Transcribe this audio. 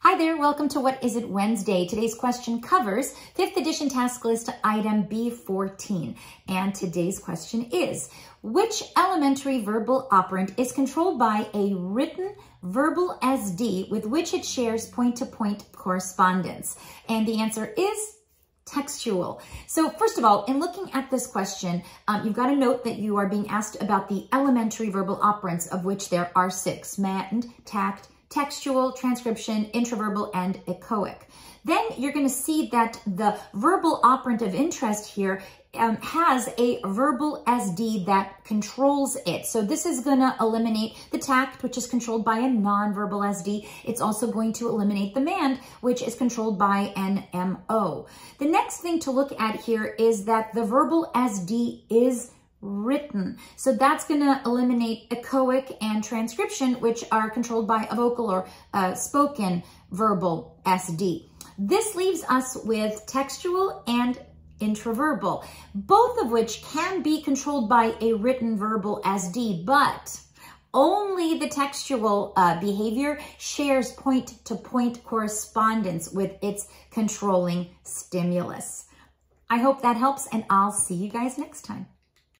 Hi there, welcome to What Is It Wednesday. Today's question covers 5th edition task list item B-14. And today's question is, which elementary verbal operant is controlled by a written verbal SD with which it shares point-to-point correspondence? And the answer is textual. So first of all, in looking at this question, you've got to note that you are being asked about the elementary verbal operants, of which there are 6: mand, tact, textual, transcription, intraverbal, and echoic. Then you're going to see that the verbal operant of interest here has a verbal SD that controls it. So this is going to eliminate the tact, which is controlled by a nonverbal SD. It's also going to eliminate the mand, which is controlled by an MO. The next thing to look at here is that the verbal SD is written. So that's going to eliminate echoic and transcription, which are controlled by a vocal or spoken verbal SD. This leaves us with textual and intraverbal, both of which can be controlled by a written verbal SD, but only the textual behavior shares point-to-point correspondence with its controlling stimulus. I hope that helps, and I'll see you guys next time.